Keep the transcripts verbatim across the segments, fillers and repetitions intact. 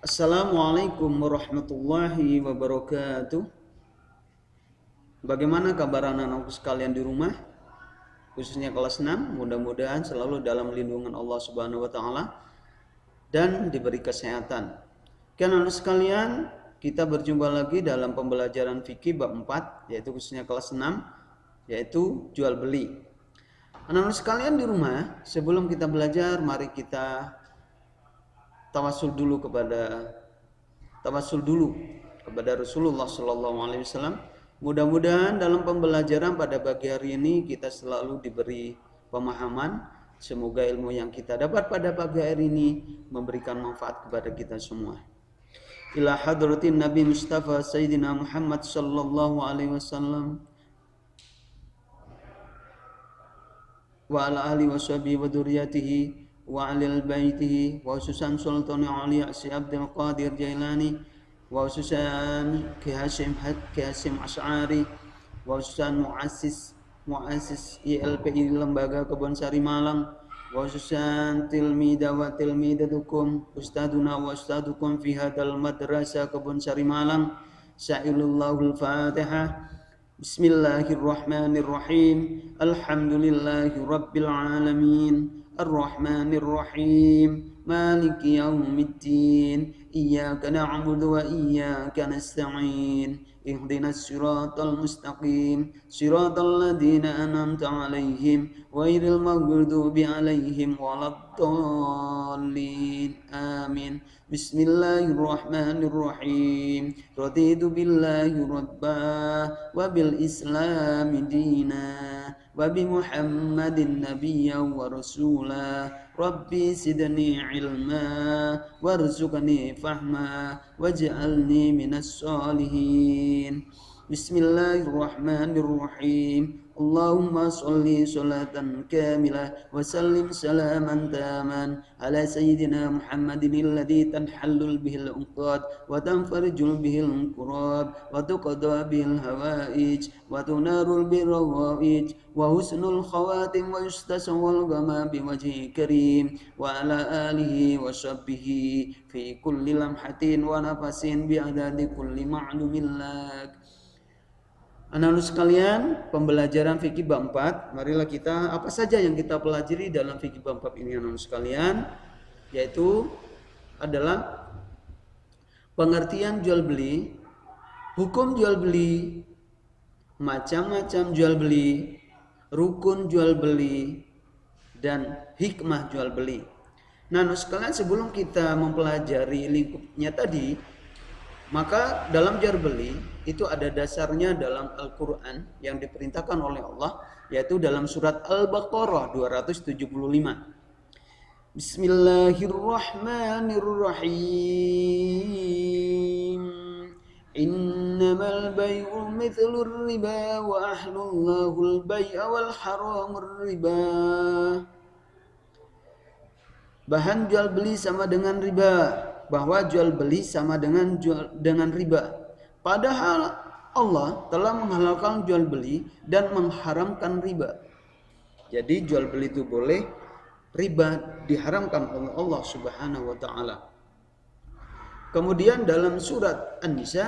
Assalamualaikum warahmatullahi wabarakatuh. Bagaimana kabar anak-anakku sekalian di rumah? Khususnya kelas enam, mudah-mudahan selalu dalam lindungan Allah Subhanahu wa taala dan diberi kesehatan. Anak-anak sekalian, kita berjumpa lagi dalam pembelajaran fikih bab empat, yaitu khususnya kelas enam, yaitu jual beli. Anak-anak sekalian di rumah, sebelum kita belajar, mari kita tawasul dulu kepada tawasul dulu kepada Rasulullah Shallallahu Alaihi Wasallam. Mudah-mudahan dalam pembelajaran pada pagi hari ini kita selalu diberi pemahaman. Semoga ilmu yang kita dapat pada pagi hari ini memberikan manfaat kepada kita semua. Ila hadratin Nabi Mustafa Sayyidina Muhammad Sallallahu Alaihi Wasallam wa ala alihi wa sahbihi wa dzurriyyatihi wa alil baitihi wa khususan Sultan Ali Asi Abdul Qadir Jailani wa khususan Ki Hasyim Ki Hasyim Asy'ari wa khususan muassis muassis I L P I Lembaga Kebonsari Malang wa khususan tilmida wa tilmidatukum ustaduna wa ustadukum fi hadal madrasah Kebonsari Malang. Sa'ilallahul Fatihah. Bismillahirrahmanirrahim. Alhamdulillahi rabbil alamin. Ar-Rahmanir-Rahim. Maliki yaumiddin. Iyyaka na'budu wa iyyaka nasta'in. Ihdinas siratal mustaqim. Siratal ladzina an'amta 'alaihim ghairil maghdubi 'alaihim waladdallin. Amin. Bismillahirrahmanirrahim. Raditu billahi rabba wa bil islami dina wa bi Muhammadin nabiyya wa rasula. Rabbi sidni ilma warzuqni fahma waj'alni minas solihin. Bismillahirrahmanirrahim. Allahumma salli salatan kamilah wa sallim salaman taman ala sayyidina Muhammadin alladhi tanhallul bihil uqad wa tanfarijul bihil kurab wa tuqada bihil hawaij wa tunarul birawaij wa husnul khawatim wa yustasawal gama biwajhi karim wa ala alihi wa sahbihi fi kulli lamhatin wa nafasin bi'adadi kulli ma'lumin lak. Anak-anak sekalian, pembelajaran fikih bab empat, marilah kita apa saja yang kita pelajari dalam fikih bab empat ini anak-anak sekalian, yaitu adalah pengertian jual beli, hukum jual beli, macam-macam jual beli, rukun jual beli, dan hikmah jual beli. Nah, anak sekalian, sebelum kita mempelajari lingkupnya tadi, maka dalam jual beli itu ada dasarnya dalam Al-Quran yang diperintahkan oleh Allah, yaitu dalam surat Al-Baqarah dua ratus tujuh puluh lima. Bismillahirrahmanirrahim. Innamal bay'u mithlur riba wa ahlullahul bay'a wal haramur riba. Bahan jual beli sama dengan riba, bahwa jual beli sama dengan jual dengan riba. Padahal Allah telah menghalalkan jual beli dan mengharamkan riba. Jadi jual beli itu boleh, riba diharamkan oleh Allah Subhanahu wa taala. Kemudian dalam surat An-Nisa,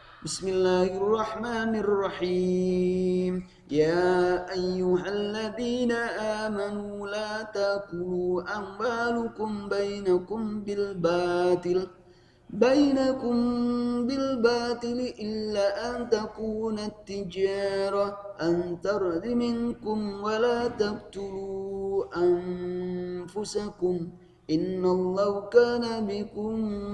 Bismillahirrahmanirrahim. Ya ayyuhalladzina amanu la taqulu amwalukum bainakum bil batil bainakum bil batili illa an takuna tijara an tardi minkum wa la taqtulu anfusakum innallaha kana bikum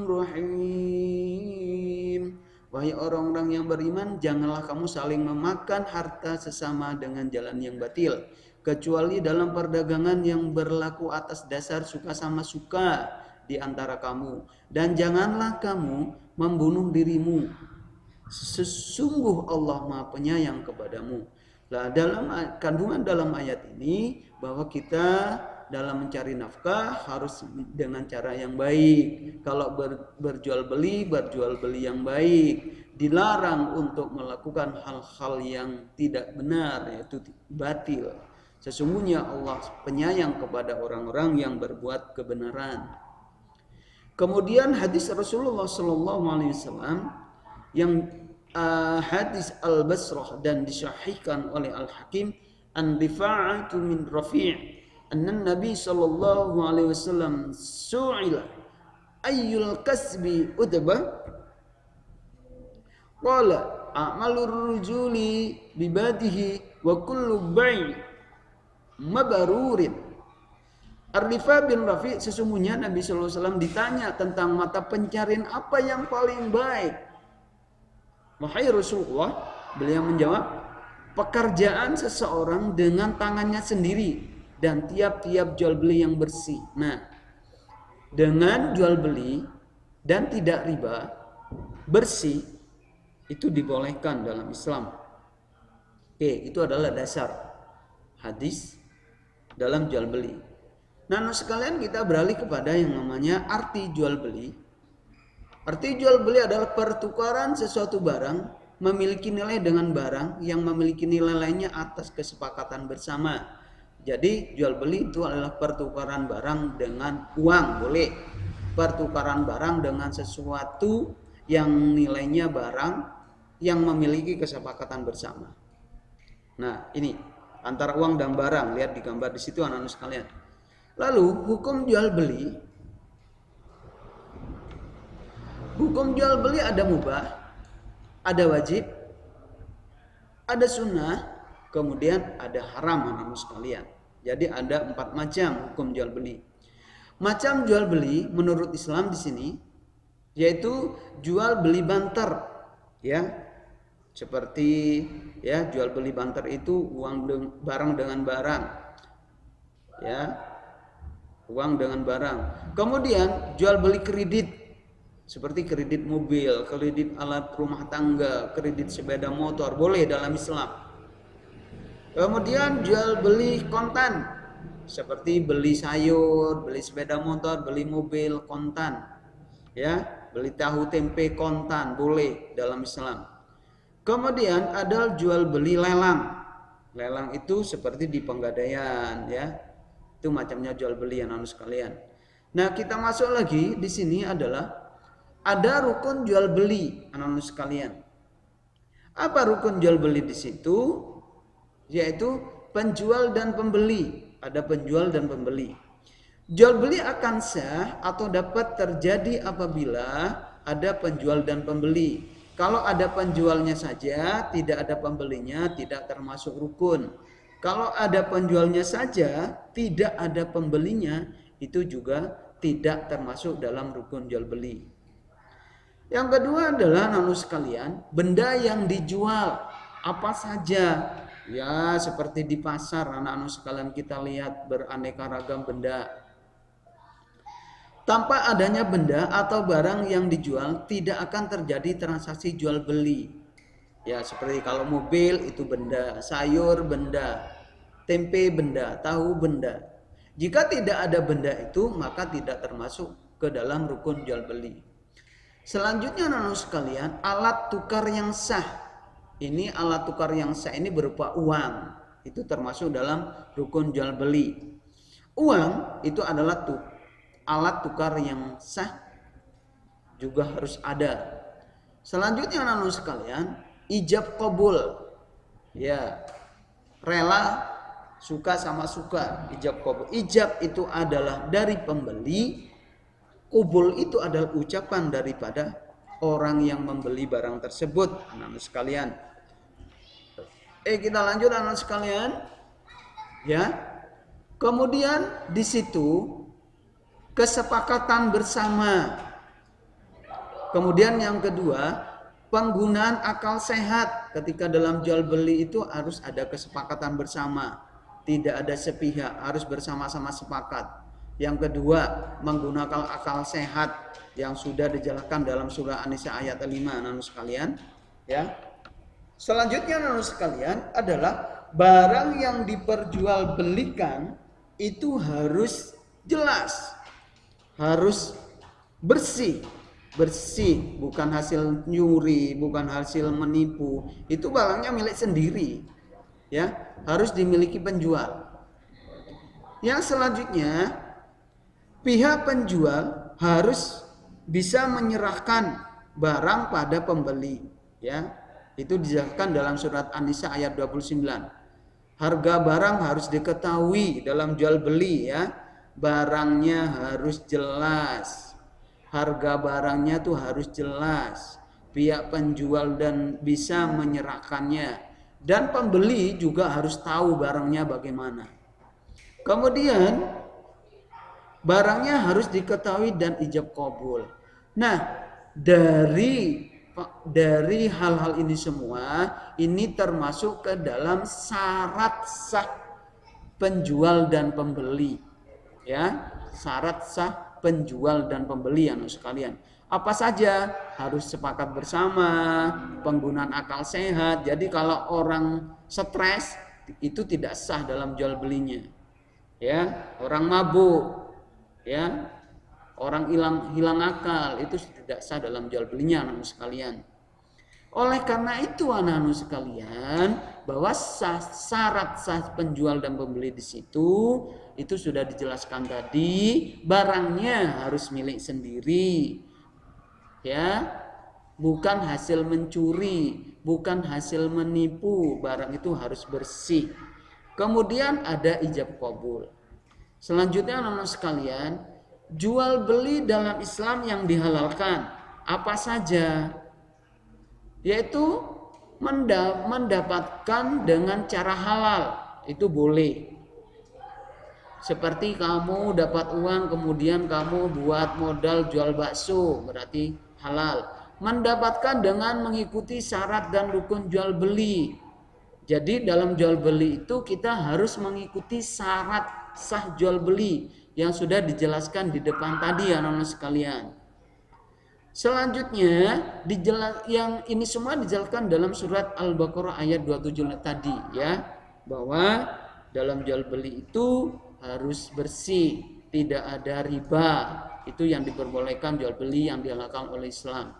rahim. Wahai orang-orang yang beriman, janganlah kamu saling memakan harta sesama dengan jalan yang batil, kecuali dalam perdagangan yang berlaku atas dasar suka sama suka di antara kamu, dan janganlah kamu membunuh dirimu. Sesungguh Allah Maha Penyayang kepadamu. Nah, dalam kandungan dalam ayat ini bahwa kita dalam mencari nafkah harus dengan cara yang baik. Kalau ber, berjual beli, berjual beli yang baik. Dilarang untuk melakukan hal-hal yang tidak benar, yaitu batil. Sesungguhnya Allah penyayang kepada orang-orang yang berbuat kebenaran. Kemudian hadis Rasulullah Shallallahu Alaihi Wasallam yang uh, hadis Al-Basrah dan disahihkan oleh Al-Hakim, an Rifa'atu min Rafi' anna Nabi Shallallahu Alaihi Wasallam su'ila ayyul kasbi udba qala a'malur rujuli bibadihi wa kullu bai' mabarurin. Ar-Rifa bin Rafi, sesungguhnya Nabi Shallallahu Alaihi Wasallam ditanya tentang mata pencarian apa yang paling baik. Wahai Rasulullah, beliau menjawab, pekerjaan seseorang dengan tangannya sendiri dan tiap-tiap jual beli yang bersih. Nah, dengan jual beli dan tidak riba, bersih, itu dibolehkan dalam Islam. Oke, itu adalah dasar hadis dalam jual beli. Nah, sekalian kita beralih kepada yang namanya arti jual beli. Arti jual beli adalah pertukaran sesuatu barang memiliki nilai dengan barang yang memiliki nilai lainnya atas kesepakatan bersama. Jadi jual beli itu adalah pertukaran barang dengan uang, boleh. Pertukaran barang dengan sesuatu yang nilainya barang yang memiliki kesepakatan bersama. Nah, ini antara uang dan barang, lihat di gambar di situ anak-anak sekalian. Lalu hukum jual beli, hukum jual beli ada mubah, ada wajib, ada sunnah, kemudian ada haram anak-anak sekalian. Jadi ada empat macam hukum jual beli. Macam jual beli menurut Islam di sini yaitu jual beli banter, ya, seperti ya jual beli banter itu uang de- barang dengan barang, ya. Uang dengan barang. Kemudian jual beli kredit seperti kredit mobil, kredit alat rumah tangga, kredit sepeda motor, boleh dalam Islam. Kemudian jual beli kontan seperti beli sayur, beli sepeda motor, beli mobil kontan. Ya, beli tahu tempe kontan boleh dalam Islam. Kemudian ada jual beli lelang. Lelang itu seperti di penggadaian, ya. Itu macamnya jual beli anak-anak sekalian. Nah, kita masuk lagi di sini adalah ada rukun jual beli anak-anak sekalian. Apa rukun jual beli di situ? Yaitu penjual dan pembeli. Ada penjual dan pembeli. Jual beli akan sah atau dapat terjadi apabila ada penjual dan pembeli. Kalau ada penjualnya saja, tidak ada pembelinya, tidak termasuk rukun. Kalau ada penjualnya saja, tidak ada pembelinya, itu juga tidak termasuk dalam rukun jual beli. Yang kedua adalah anak-anak sekalian, benda yang dijual apa saja. Ya, seperti di pasar anak-anak sekalian kita lihat beraneka ragam benda. Tanpa adanya benda atau barang yang dijual, tidak akan terjadi transaksi jual beli. Ya, seperti kalau mobil itu benda, sayur benda, tempe benda, tahu benda. Jika tidak ada benda itu, maka tidak termasuk ke dalam rukun jual beli. Selanjutnya anak-anak sekalian, alat tukar yang sah. Ini alat tukar yang sah ini berupa uang. Itu termasuk dalam rukun jual beli. Uang itu adalah tuh alat tukar yang sah juga harus ada. Selanjutnya anak-anak sekalian, ijab qabul. Ya, rela suka sama suka, ijab qabul. Ijab itu adalah dari pembeli, qabul itu adalah ucapan daripada orang yang membeli barang tersebut, anak-anak sekalian. Eh kita lanjut anak-anak sekalian. Ya. Kemudian di situ kesepakatan bersama. Kemudian yang kedua, penggunaan akal sehat. Ketika dalam jual beli itu harus ada kesepakatan bersama. Tidak ada sepihak, harus bersama-sama sepakat. Yang kedua, menggunakan akal sehat yang sudah dijelaskan dalam surah An-Nisa ayat lima, anak-anak sekalian, ya. Selanjutnya anak-anak sekalian adalah barang yang diperjualbelikan itu harus jelas. Harus bersih, bersih, bukan hasil nyuri, bukan hasil menipu. Itu barangnya milik sendiri, ya, harus dimiliki penjual. Yang selanjutnya, pihak penjual harus bisa menyerahkan barang pada pembeli, ya. Itu dijelaskan dalam surat An-Nisa ayat dua puluh sembilan. Harga barang harus diketahui dalam jual beli, ya. Barangnya harus jelas. Harga barangnya tuh harus jelas. Pihak penjual dan bisa menyerahkannya. Dan pembeli juga harus tahu barangnya bagaimana. Kemudian barangnya harus diketahui dan ijab kabul. Nah, dari dari hal-hal ini semua, ini termasuk ke dalam syarat sah penjual dan pembeli, ya. Syarat sah penjual dan pembeli, anak sekalian. Apa saja? Harus sepakat bersama, penggunaan akal sehat. Jadi kalau orang stres itu tidak sah dalam jual belinya, ya. Orang mabuk, ya, orang hilang hilang akal, itu tidak sah dalam jual belinya, anak sekalian. Oleh karena itu, anak-anak sekalian, bahwa sah, syarat sah penjual dan pembeli di situ itu sudah dijelaskan tadi. Barangnya harus milik sendiri, ya, bukan hasil mencuri, bukan hasil menipu. Barang itu harus bersih. Kemudian ada ijab kabul. Selanjutnya, anak-anak sekalian, jual beli dalam Islam yang dihalalkan apa saja? Yaitu mendapatkan dengan cara halal, itu boleh. Seperti kamu dapat uang kemudian kamu buat modal jual bakso, berarti halal. Mendapatkan dengan mengikuti syarat dan rukun jual beli. Jadi dalam jual beli itu kita harus mengikuti syarat sah jual beli yang sudah dijelaskan di depan tadi, anak-anak sekalian. Selanjutnya, dijelas, yang ini semua dijelaskan dalam surat Al-Baqarah ayat dua puluh tujuh tadi, ya, bahwa dalam jual beli itu harus bersih, tidak ada riba. Itu yang diperbolehkan, jual beli yang dihalalkan oleh Islam.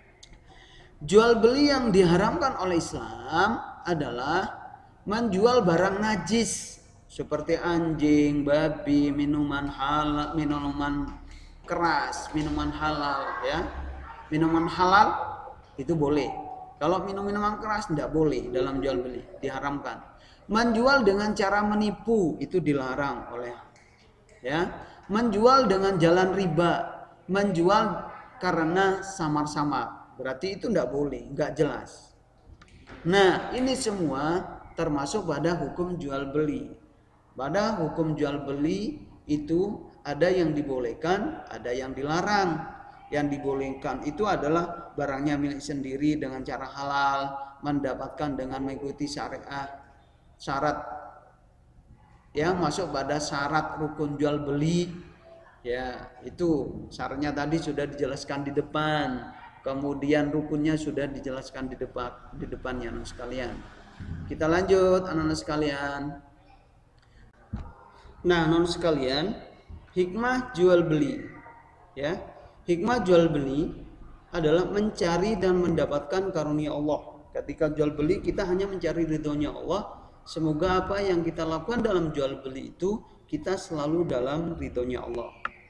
Jual beli yang diharamkan oleh Islam adalah menjual barang najis seperti anjing, babi, minuman halal, minuman keras, minuman halal, ya. Minuman halal itu boleh. Kalau minum minuman keras tidak boleh dalam jual beli, diharamkan. Menjual dengan cara menipu itu dilarang oleh, ya. Menjual dengan jalan riba, menjual karena samar-samar, berarti itu tidak boleh, nggak jelas. Nah, ini semua termasuk pada hukum jual beli. Pada hukum jual beli itu ada yang dibolehkan, ada yang dilarang. Yang dibolehkan itu adalah barangnya milik sendiri dengan cara halal, mendapatkan dengan mengikuti syariah, syarat, ya, masuk pada syarat rukun jual beli, ya, itu syaratnya tadi sudah dijelaskan di depan. Kemudian rukunnya sudah dijelaskan di depan di depannya, anak sekalian. Kita lanjut, anak-anak sekalian. Nah, anak sekalian, hikmah jual beli, ya. Hikmah jual beli adalah mencari dan mendapatkan karunia Allah. Ketika jual beli kita hanya mencari ridhonya Allah. Semoga apa yang kita lakukan dalam jual beli itu kita selalu dalam ridhonya Allah.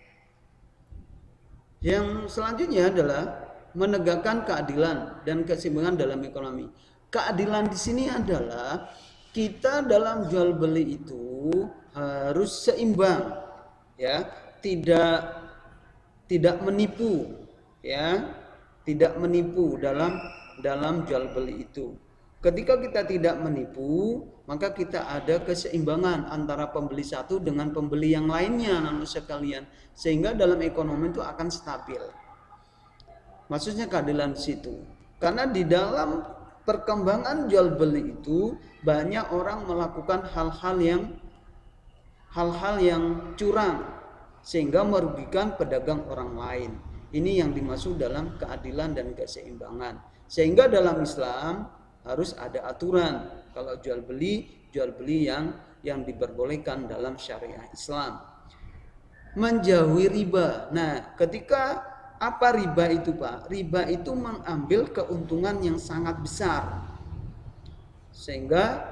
Yang selanjutnya adalah menegakkan keadilan dan keseimbangan dalam ekonomi. Keadilan di sini adalah kita dalam jual beli itu harus seimbang, ya, tidak tidak menipu, ya, tidak menipu dalam dalam jual beli itu. Ketika kita tidak menipu, maka kita ada keseimbangan antara pembeli satu dengan pembeli yang lainnya, anak sekalian, sehingga dalam ekonomi itu akan stabil. Maksudnya keadilan di situ. Karena di dalam perkembangan jual beli itu banyak orang melakukan hal-hal yang hal-hal yang curang sehingga merugikan pedagang orang lain. Ini yang dimaksud dalam keadilan dan keseimbangan. Sehingga dalam Islam harus ada aturan kalau jual beli, jual beli yang yang diperbolehkan dalam syariah Islam. Menjauhi riba. Nah, ketika apa riba itu, Pak? Riba itu mengambil keuntungan yang sangat besar. Sehingga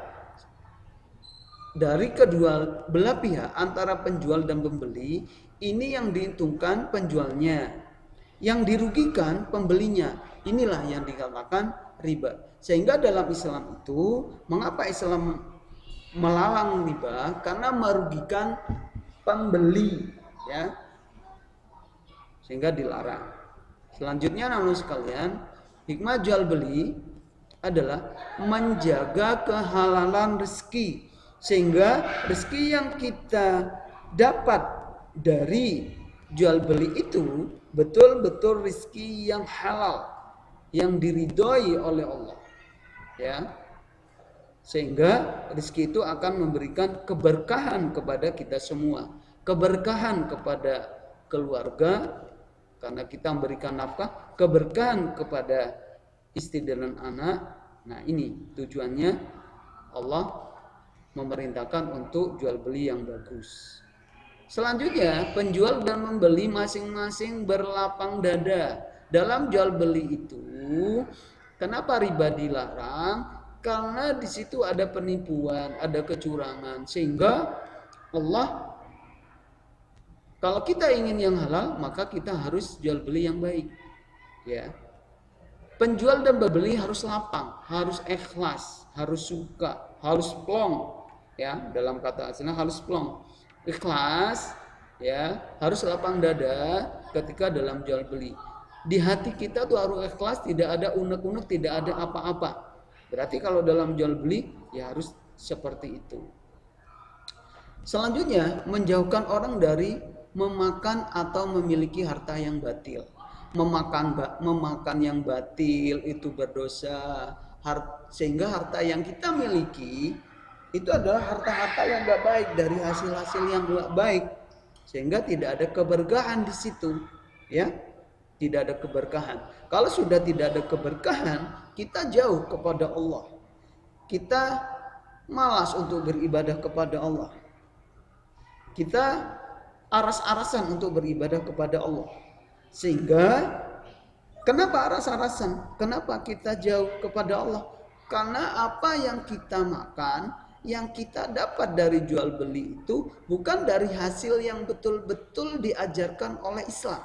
dari kedua belah pihak antara penjual dan pembeli ini yang diuntungkan penjualnya. yang dirugikan pembelinya. Inilah yang dikatakan riba. Sehingga dalam Islam itu, mengapa Islam melarang riba? Karena merugikan pembeli, ya, sehingga dilarang. Selanjutnya, namun sekalian, hikmah jual beli adalah menjaga kehalalan rezeki, sehingga rezeki yang kita dapat dari jual beli itu betul-betul rezeki yang halal, yang diridhoi oleh Allah, ya, sehingga rezeki itu akan memberikan keberkahan kepada kita semua, keberkahan kepada keluarga karena kita memberikan nafkah, keberkahan kepada istri dan anak. Nah, ini tujuannya Allah memerintahkan untuk jual beli yang bagus. Selanjutnya, penjual dan membeli masing-masing berlapang dada. Dalam jual beli itu, kenapa riba dilarang? Karena di situ ada penipuan, ada kecurangan, sehingga Allah, kalau kita ingin yang halal, maka kita harus jual beli yang baik, ya. Penjual dan pembeli harus lapang, harus ikhlas, harus suka, harus plong, ya. Dalam kata aslinya harus plong, ikhlas, ya, harus lapang dada ketika dalam jual beli. Di hati kita tuh harus ikhlas, tidak ada unek-unek, tidak ada apa-apa. Berarti kalau dalam jual beli ya harus seperti itu. Selanjutnya, menjauhkan orang dari memakan atau memiliki harta yang batil. Memakan memakan yang batil itu berdosa, sehingga harta yang kita miliki itu adalah harta-harta yang gak baik, dari hasil-hasil yang gak baik, sehingga tidak ada keberkahan di situ, ya, tidak ada keberkahan. Kalau sudah tidak ada keberkahan, kita jauh kepada Allah, kita malas untuk beribadah kepada Allah, kita aras-arasan untuk beribadah kepada Allah. Sehingga kenapa aras-arasan? Kenapa kita jauh kepada Allah? Karena apa yang kita makan, yang kita dapat dari jual beli itu bukan dari hasil yang betul-betul diajarkan oleh Islam,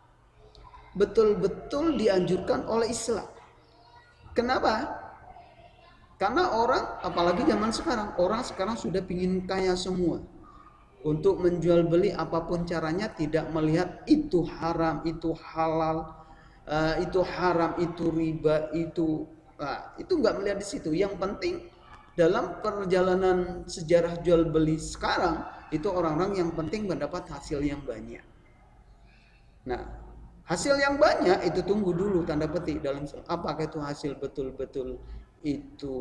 betul-betul dianjurkan oleh Islam. Kenapa? Karena orang, apalagi zaman sekarang, orang sekarang sudah ingin kaya semua. Untuk menjual beli apapun caranya, tidak melihat itu haram, itu halal, uh, itu haram, itu riba, itu uh, itu nggak melihat di situ. Yang penting dalam perjalanan sejarah jual beli sekarang itu orang-orang yang penting mendapat hasil yang banyak. Nah, hasil yang banyak itu tunggu dulu, tanda petik dalam apakah itu hasil betul-betul itu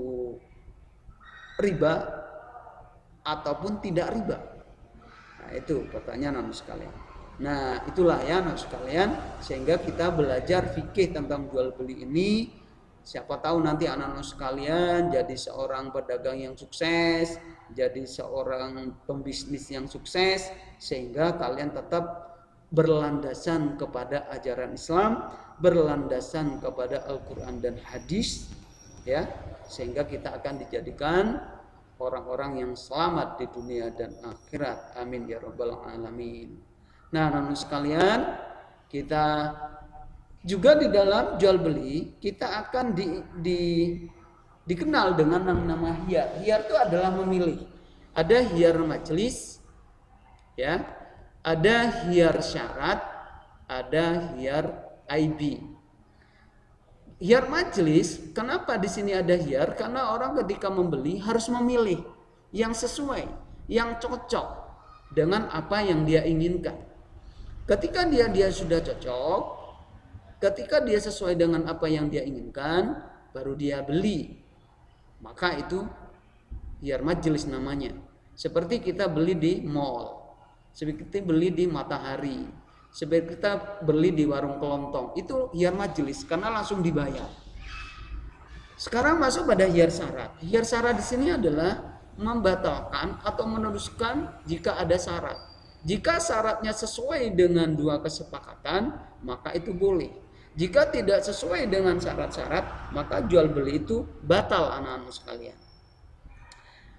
riba ataupun tidak riba. Nah, itu pertanyaan anak sekalian. Nah, itulah ya anak sekalian, sehingga kita belajar fikih tentang jual beli ini. Siapa tahu nanti anak-anak sekalian jadi seorang pedagang yang sukses, jadi seorang pembisnis yang sukses, sehingga kalian tetap berlandasan kepada ajaran Islam, berlandasan kepada Al-Quran dan hadis, ya, sehingga kita akan dijadikan orang-orang yang selamat di dunia dan akhirat. Amin ya rabbal alamin. Nah, namun sekalian, kita juga di dalam jual beli kita akan di, di, dikenal dengan nama hiyar. Hiyar itu adalah memilih. Ada hiyar majelis, ya, ada hiyar syarat, ada hiyar I B. Hiyar majelis, kenapa di sini ada hiyar? Karena orang ketika membeli harus memilih yang sesuai, yang cocok dengan apa yang dia inginkan. Ketika dia dia sudah cocok, ketika dia sesuai dengan apa yang dia inginkan, baru dia beli. Maka itu hiyar majelis namanya. Seperti kita beli di mall, seperti kita beli di Matahari, seperti kita beli di warung kelontong, itu hiyar majelis karena langsung dibayar. Sekarang masuk pada hiyar syarat. Hiyar syarat di sini adalah membatalkan atau meneruskan jika ada syarat. Jika syaratnya sesuai dengan dua kesepakatan, maka itu boleh. Jika tidak sesuai dengan syarat-syarat, maka jual beli itu batal anak-anak sekalian.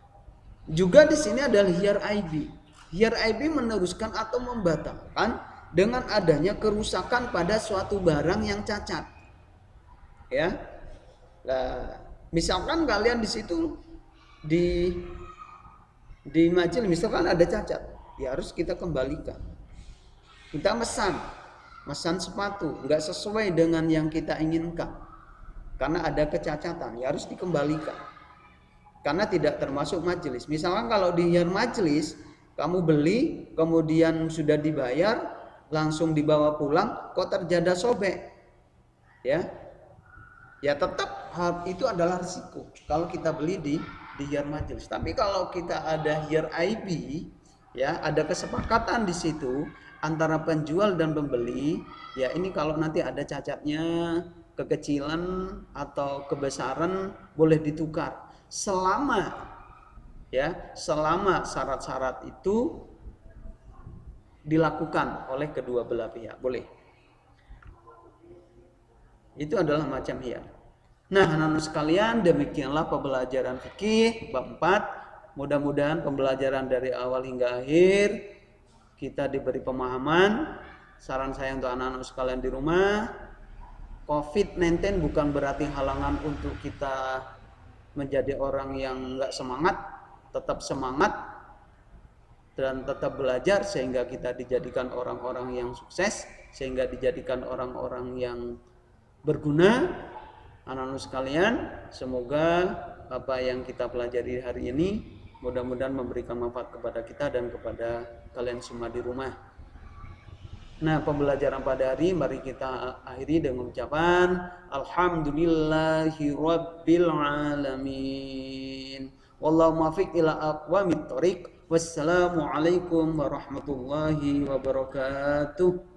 Juga di sini adalah hiyar I B. Hiyar I B meneruskan atau membatalkan dengan adanya kerusakan pada suatu barang yang cacat. Ya. Nah, misalkan kalian di situ di di majelis misalkan ada cacat, ya harus kita kembalikan. Kita mesan, mesan sepatu nggak sesuai dengan yang kita inginkan, karena ada kecacatan, ya harus dikembalikan. Karena tidak termasuk majelis. Misalkan kalau di majelis kamu beli, kemudian sudah dibayar, langsung dibawa pulang, kok terjadi sobek, ya, ya tetap hal itu adalah risiko. Kalau kita beli di di hiyar majelis. Tapi kalau kita ada hiyar I B, ya ada kesepakatan di situ antara penjual dan pembeli, ya ini kalau nanti ada cacatnya, kekecilan atau kebesaran boleh ditukar selama ya selama syarat-syarat itu dilakukan oleh kedua belah pihak, boleh. Itu adalah macam hiyar. Nah, anak-anak sekalian, demikianlah pembelajaran fikih bab empat. Mudah-mudahan pembelajaran dari awal hingga akhir kita diberi pemahaman. Saran saya untuk anak-anak sekalian di rumah, covid sembilan belas bukan berarti halangan untuk kita menjadi orang yang enggak semangat. Tetap semangat dan tetap belajar sehingga kita dijadikan orang-orang yang sukses, sehingga dijadikan orang-orang yang berguna. Anak-anak sekalian, semoga apa yang kita pelajari hari ini mudah-mudahan memberikan manfaat kepada kita dan kepada kalian semua di rumah. Nah, pembelajaran pada hari mari kita akhiri dengan ucapan alhamdulillahi rabbil alamin. Wallahu muwaffiq ila aqwamit thoriq. Wassalamualaikum warahmatullahi wabarakatuh.